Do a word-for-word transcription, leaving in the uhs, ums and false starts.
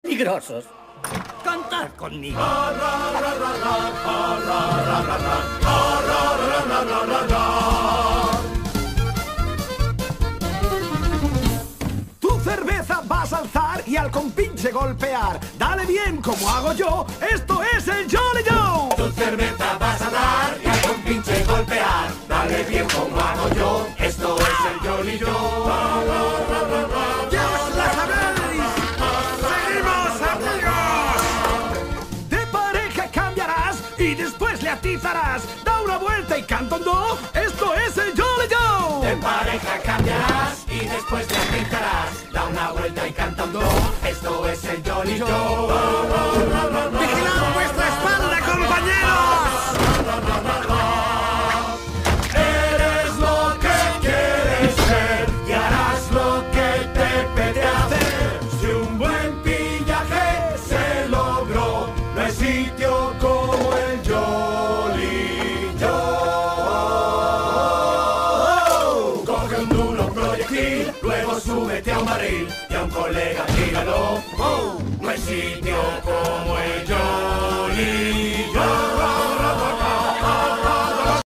peligrosos. Contad conmigo. Tu cerveza vas a alzar y al compinche golpear. Dale bien como hago yo, esto es el Jolly Joe. Tu cerveza vas a dar y al compinche golpear. Dale bien como hago yo, esto es el Jolly Joe. ¡Ya os la sabéis! ¡Seguimos, amigos! De pareja cambiarás y después le atizarás. Da una vuelta y canta un do, esto es el Jolly Joe. De pareja cambiarás y después te afeitarás. Da una vuelta y canta un do, esto es el Jolly Joe. ¡Vigilad vuestra espalda, compañeros! Eres lo que quieres ser y harás lo que te pete hacer. Si un buen pillaje se logró, no hay sitio como el Jolly Joe. Coge un duro proyectil, luego súbete a un barril y a un colega tíralo. Oh, no hay sitio como el Jolly